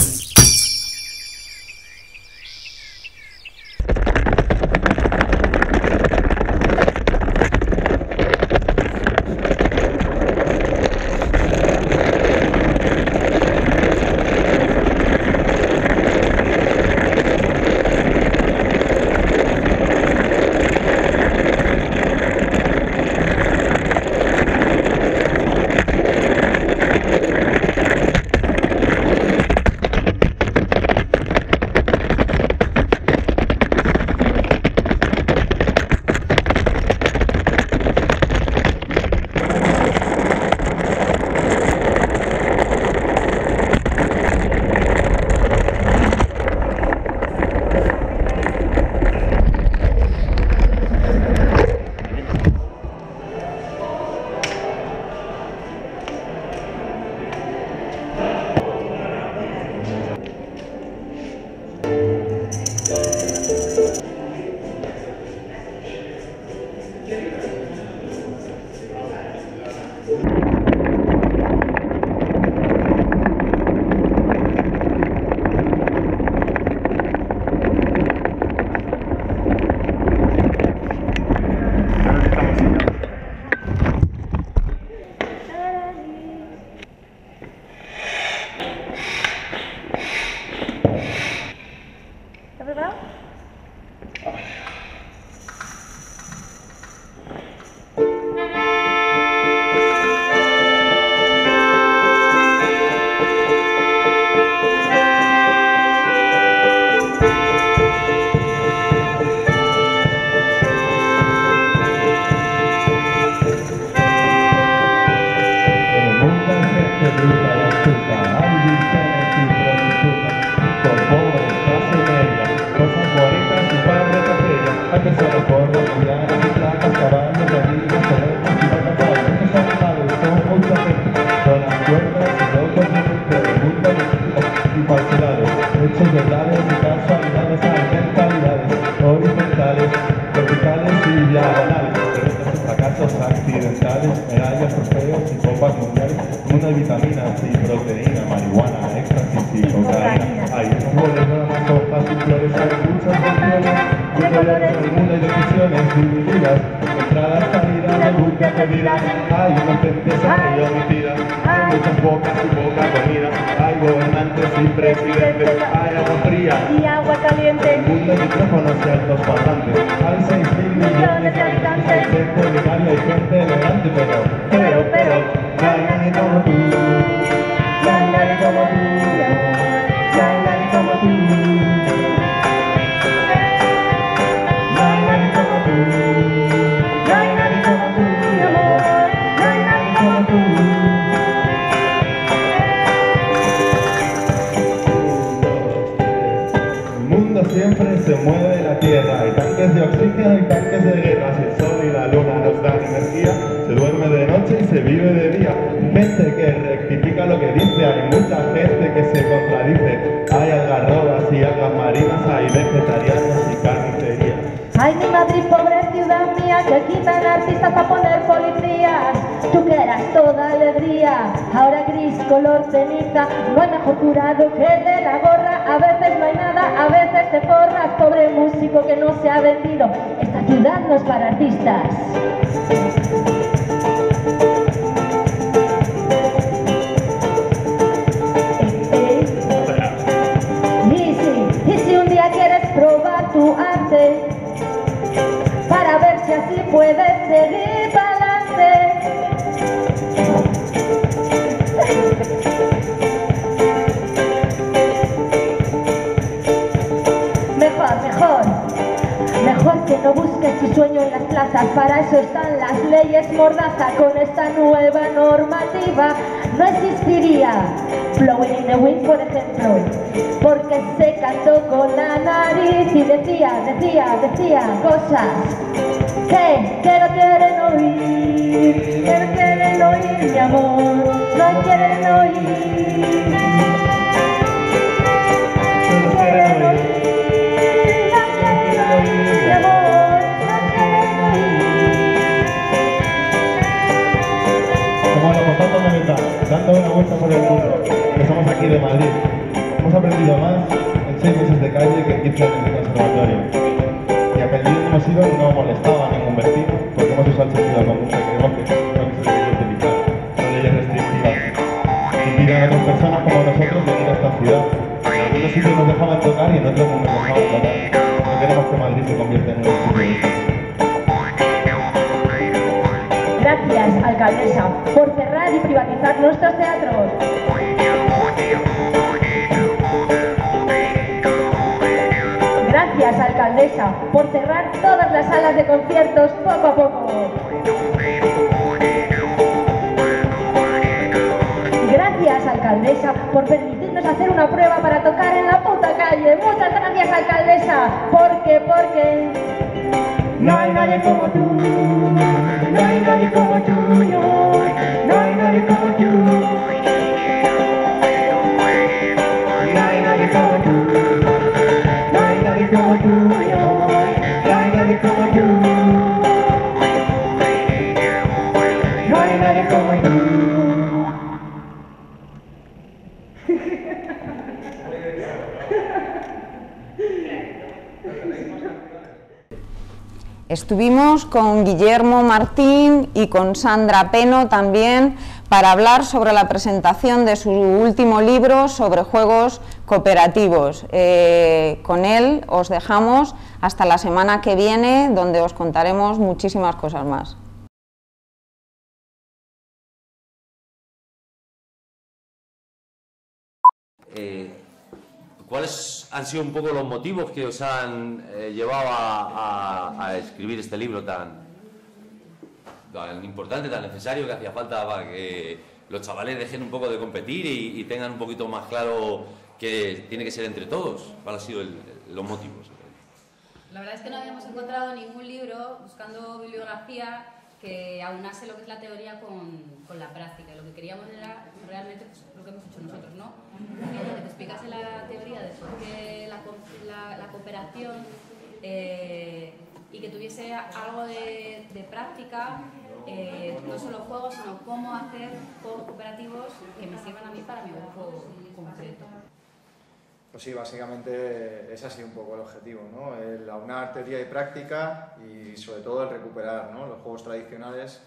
Vitaminas y proteínas, marihuana, éxtasis y cocaína. Hay un juego de normas, hojas y flores medidas, hay inocentes, hay homicidas, hay muchas bocas y poca comida, hay gobernantes y presidentes, hay agua fría y agua caliente, el mundo de micrófonos y altos parlantes, hay seis mil millones de habitantes, hay gente ordinaria y gente elegante, pero, pero, pero, no hay nadie como tú, no hay nadie como tú, no hay nadie como tú. Siempre se mueve la tierra, hay tanques de oxígeno y tanques de guerra, si el sol y la luna nos dan energía, se duerme de noche y se vive de día, gente que rectifica lo que dice, hay mucha gente que se contradice, hay algarrobas y algas marinas, hay vegetarianos y carnicería. Ay, mi Madrid, pobre ciudad mía, que quitan artistas para poner policías. Tú que eras toda alegría, ahora gris, color ceniza. No hay mejor curado que el de la gorra. A veces no hay nada, a veces te forras. Pobre músico que no se ha vendido. Esta ciudad no es para artistas. Y si, y si un día quieres probar tu arte, para ver si así puedes seguir para adelante. Mejor, mejor, mejor que no busques tu sueño en las plazas, para eso están las leyes mordaza. Con esta nueva normativa no existiría Blowing in the Wind, por ejemplo, porque se cantó con la nariz y decía, decía, decía cosas que, que no quieren oír, que no quieren oír, mi amor, no quieren oír, no quieren oír, no quieren oír, mi amor, no quieren oír. Como la postata americana, dando una vuelta por el mundo, que somos aquí de Madrid, hemos aprendido más en seis meses de calle que en quince años de conservatorio. Y aprendido hemos sido no molestaba a ningún vecino, porque hemos usado el sentido común que creemos que no se debería utilizar. Son leyes restrictivas que impiden a otras personas como nosotros venir a esta ciudad. En algunos sitios nos dejaban tocar y en otros no nos dejaban tocar. No queremos que Madrid se convierta en un sitio de esto. Gracias, alcaldesa, por cerrar y privatizar nuestros teatros. Gracias, alcaldesa, por cerrar todas las salas de conciertos poco a poco. Gracias, alcaldesa, por permitirnos hacer una prueba para tocar en la puta calle. Muchas gracias, alcaldesa, porque, porque... No hay nadie como tú, no hay nadie como tú, no hay nadie como tú, no hay nadie como tú, no hay nadie como tú, no hay nadie como tú, no hay nadie como tú. Estuvimos con Guillermo Martín y con Sandra Peno también para hablar sobre la presentación de su último libro sobre juegos cooperativos. Eh, con él os dejamos hasta la semana que viene, donde os contaremos muchísimas cosas más. Eh, ¿Cuáles han sido un poco los motivos que os han eh, llevado a, a, a escribir este libro tan, tan importante, tan necesario, que hacía falta para que los chavales dejen un poco de competir y, y tengan un poquito más claro que tiene que ser entre todos? ¿Cuáles han sido el, los motivos? La verdad es que no habíamos encontrado ningún libro buscando bibliografía que aunase lo que es la teoría con, con la práctica. Lo que queríamos era realmente pues, lo que hemos hecho nosotros, ¿no? Que te explicase la teoría de por qué la, la, la cooperación eh, y que tuviese algo de, de práctica, eh, no solo juegos, sino cómo hacer juegos cooperativos que me sirvan a mí para mi grupo concreto. Pues sí, básicamente ese ha sido un poco el objetivo, ¿no? El aunar teoría y práctica y sobre todo el recuperar, ¿no?, los juegos tradicionales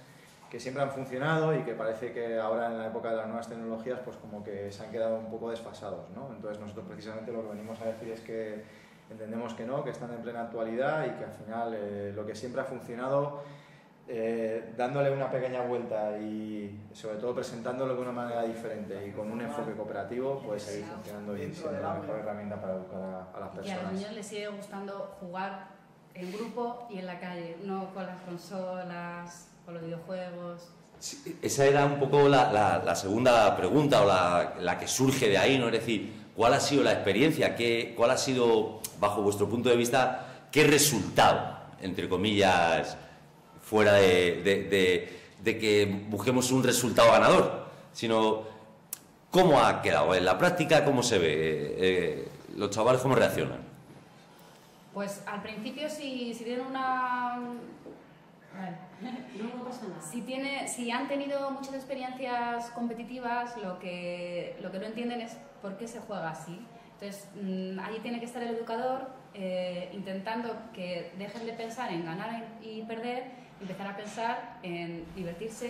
que siempre han funcionado y que parece que ahora en la época de las nuevas tecnologías pues como que se han quedado un poco desfasados, ¿no? Entonces nosotros precisamente lo que venimos a decir es que entendemos que no, que están en plena actualidad y que al final eh, lo que siempre ha funcionado, eh, dándole una pequeña vuelta y sobre todo presentándolo de una manera diferente y con un enfoque cooperativo, puede seguir funcionando y siendo la mejor herramienta para educar a, a las personas. Y a los niños les sigue gustando jugar en grupo y en la calle, no con las consolas, con los videojuegos. Sí, esa era un poco la, la, la segunda pregunta o la, la que surge de ahí, ¿no? Es decir, ¿cuál ha sido la experiencia? ¿Qué, ¿Cuál ha sido, bajo vuestro punto de vista, qué resultado, entre comillas, fuera de, de, de, de que busquemos un resultado ganador, sino cómo ha quedado en la práctica, cómo se ve, eh, los chavales cómo reaccionan? Pues al principio si, si tienen una... Vale. No, no pasa nada. Si, tiene, si han tenido muchas experiencias competitivas, lo que, lo que no entienden es por qué se juega así. Entonces, mmm, allí tiene que estar el educador eh, intentando que dejen de pensar en ganar y perder, empezar a pensar en divertirse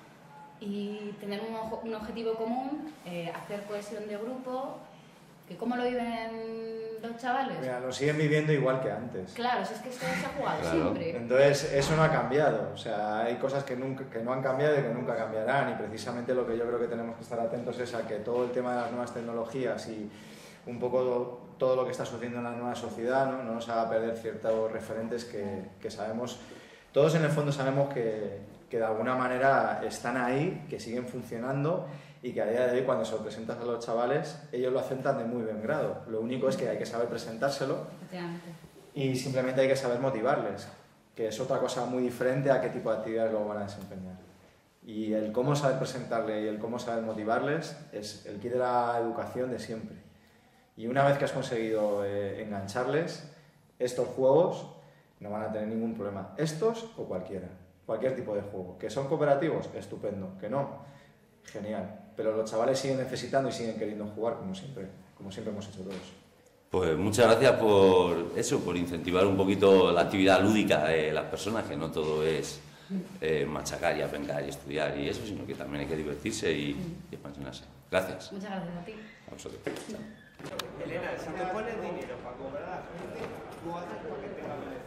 y tener un, un objetivo común, eh, hacer cohesión de grupo. ¿Que ¿Cómo lo viven los chavales? Mira, lo siguen viviendo igual que antes. Claro, si es que esto se ha jugado Claro. siempre. Entonces, eso no ha cambiado. O sea, hay cosas que, nunca, que no han cambiado y que nunca cambiarán. Y precisamente lo que yo creo que tenemos que estar atentos es a que todo el tema de las nuevas tecnologías y un poco todo lo que está sucediendo en la nueva sociedad no, no nos haga perder ciertos referentes que, que sabemos. Todos en el fondo sabemos que, que de alguna manera están ahí, que siguen funcionando y que a día de hoy cuando se lo presentas a los chavales ellos lo aceptan de muy buen grado. Lo único es que hay que saber presentárselo y simplemente hay que saber motivarles, que es otra cosa muy diferente a qué tipo de actividades luego van a desempeñar. Y el cómo saber presentarle y el cómo saber motivarles es el kit de la educación de siempre. Y una vez que has conseguido eh, engancharles, estos juegos no van a tener ningún problema. Estos o cualquiera, cualquier tipo de juego. ¿Que son cooperativos? Estupendo. ¿Que no? Genial. Pero los chavales siguen necesitando y siguen queriendo jugar como siempre, como siempre hemos hecho todos. Pues muchas gracias por eso, por incentivar un poquito la actividad lúdica de las personas, que no todo es eh, machacar y aprender y estudiar y eso, sino que también hay que divertirse y, y expansionarse. Gracias. Muchas gracias a ti. A vosotros. Elena, si te pones dinero para cobrar a la gente, tú haces para que te